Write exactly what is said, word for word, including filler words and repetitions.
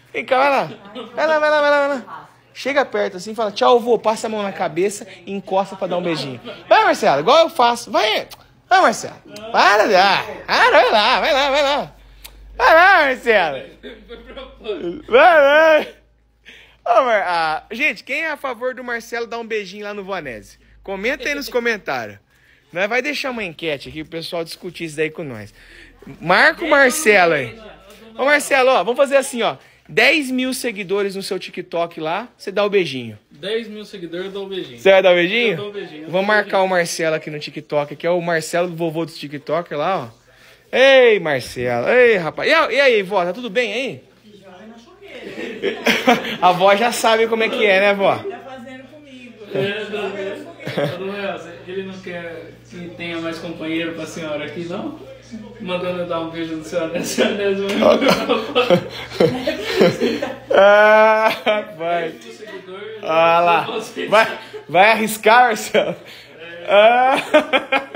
Vem cá, vai lá. Vai lá, vai lá, vai lá, vai lá. Chega perto assim, fala, tchau, vô, passa a mão na cabeça e encosta pra dar um beijinho. Vai, Marcelo, igual eu faço. Vai, vai, Marcelo. Para, ah, vai lá, vai lá, vai lá. Vai lá, Marcelo. Vai lá. Ô, Mar... ah, gente, quem é a favor do Marcelo dar um beijinho lá no Voanese? Comenta aí nos comentários. Nós vai deixar uma enquete aqui pro pessoal discutir isso daí com nós. Marca o Marcelo aí. Ô, Marcelo, ó, vamos fazer assim, ó. dez mil seguidores no seu TikTok lá, você dá o beijinho. dez mil seguidores, eu dou o beijinho. Você vai dar o beijinho? Eu dou o beijinho. Vamos marcar o Marcelo aqui no TikTok, que é o Marcelo do vovô do TikTok lá, ó. Ei, Marcelo. Ei, rapaz. E, a, e aí, vó, tá tudo bem aí? A vó já sabe como é que é, né, vó? Tá fazendo comigo. É, ele não quer que tenha mais companheiro pra senhora aqui, não? Mandando eu dar um beijo no seu Anésio. Ah, vai. Ah lá. Vai, vai arriscar, Marcelo? Ah.